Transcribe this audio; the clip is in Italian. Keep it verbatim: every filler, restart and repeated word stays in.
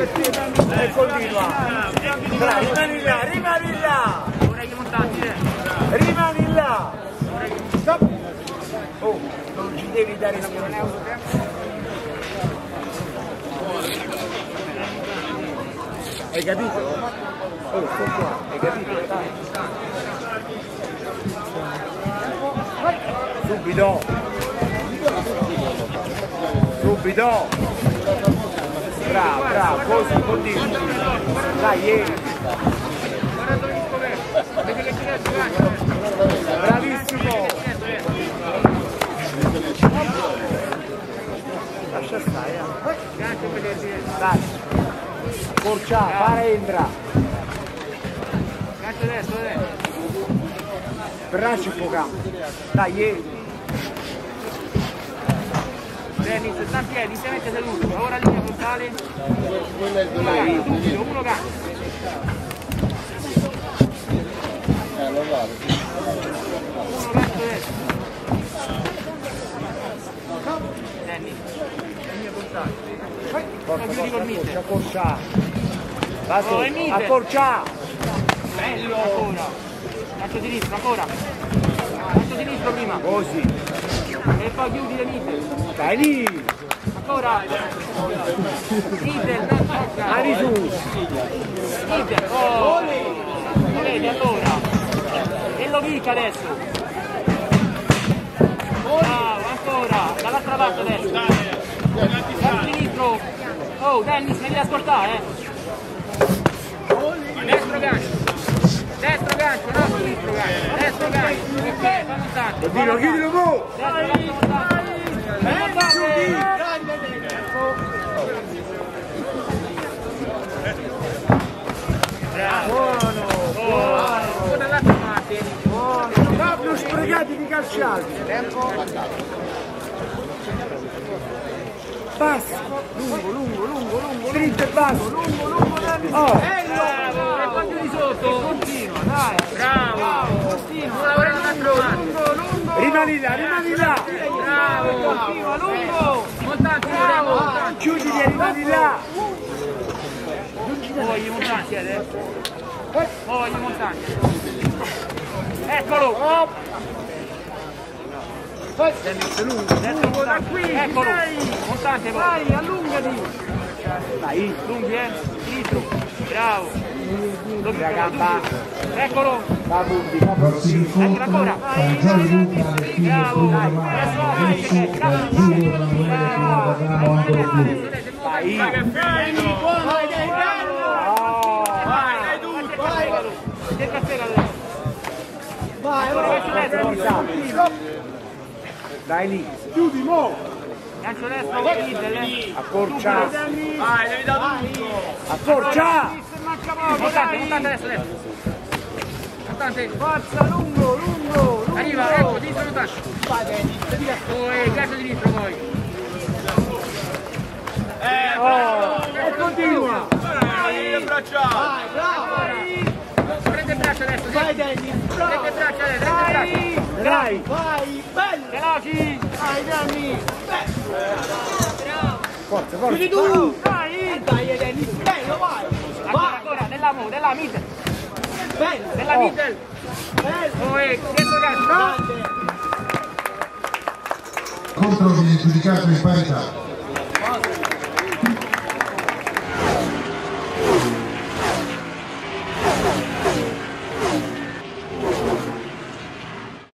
E continua. Dai, rimani là, rimani là. Rimani là. Stop. Oh, non ci devi dare il hai capito? Oh, sto qua, hai capito? Dai. Subito! Subito! Bravo, bravo, così, continua! Dai, eh. Bravissimo! Lascia stare, eh! Dai! Corcia, para entra. Gancio adesso, adesso. Braccio un po' campo. Dai, eh. Dennis, sta in piedi, insieme seduto. Ora linea frontale. Vai, subito, uno gancio. Eh, lo guardo. Uno gancio adesso. Dennis, linea frontale. Forza, forza, accorcia. Oh, accorcia. Bello ancora. Gancio sinistro, ancora. Gancio sinistro prima. Così. E poi chiudi le mite. Dai lì. Ancora. Mite, non tocca. Mani su. Mite. Oh. Lo vedi ancora. E lo picca adesso. Bravo, ancora. Dall'altra parte adesso. Gancio sinistro. Oh, Dennis, mi devi ascoltare, eh. Destro gancio, destro gancio, no sinistro gancio, destro gancio, ok, fa montante. Chiudilo, chiudilo tu! Destro gancio montante. Fai montante. Bravo. Buono, buono. Dall'altra parte. buono. Proprio sprecati di calciati. Basso, lungo, lungo, lungo, lungo, dritto e basso, lungo, lungo, oh. Bravo, e quanto di sotto? Continua, dai. Bravo. Continua, lavorare un altro lungo, lungo. Rimani là, rimani là. Bravo, continua, lungo. Montante, bravo. Chiuditi e rimani là. Poi i montanti adesso. Poi i montanti. Eccolo. Dennis, lungo, lungo da qui. Eccolo. Montante poi. Vai, allungati. Dai, Lunghi, eh? Sinistro. Bravo. la gamba. Eccolo. Va Bundi, va Bundi. Eccolo ancora. Bravo. Dai. Adesso vai. Vai. Vai che finito. Vai che Oh. vai, dai tu. Vai. Cerca a spiegare adesso. Vai, vai. Dai lì. Chiudi, mo. Gancio destro, middle. Accorcia. Vai, devi dare tutto. Accorcia. Montante, montante adesso, adesso. Montante. Forza, lungo, lungo. Arriva, ecco, dentro montante. Poi, gancio di dentro poi. Eh, oh. E continua. Vai, le braccia. Vai, bravo. Prende il braccio adesso. Vai, Dennis. Prende il braccio adesso, prende il braccio. Dai. Vai, bello! Veloci. Vai, Danny. Forza, forza. Chiudi tu! Dai. Dai, Dennis, bello, vai! Ancora, ancora, nella mo, nella middle. Bello! Nella Oh. middle. Bello! Poi, dentro gancio, no? Contro viene giudicato in parità.